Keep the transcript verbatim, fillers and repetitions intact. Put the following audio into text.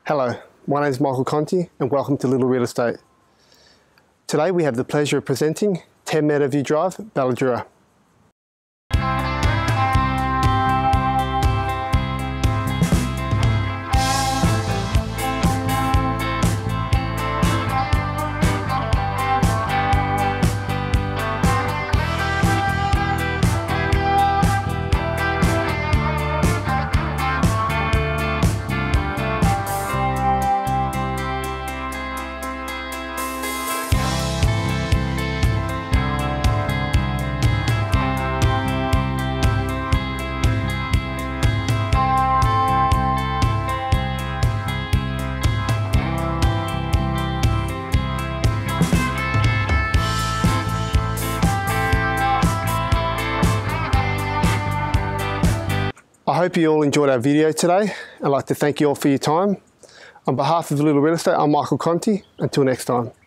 Hello, my name is Michael Conti and welcome to Little Real Estate. Today we have the pleasure of presenting ten Meadowview Drive, Balladura. I hope you all enjoyed our video today. I'd like to thank you all for your time. On behalf of Little Real Estate, I'm Michael Conti. Until next time.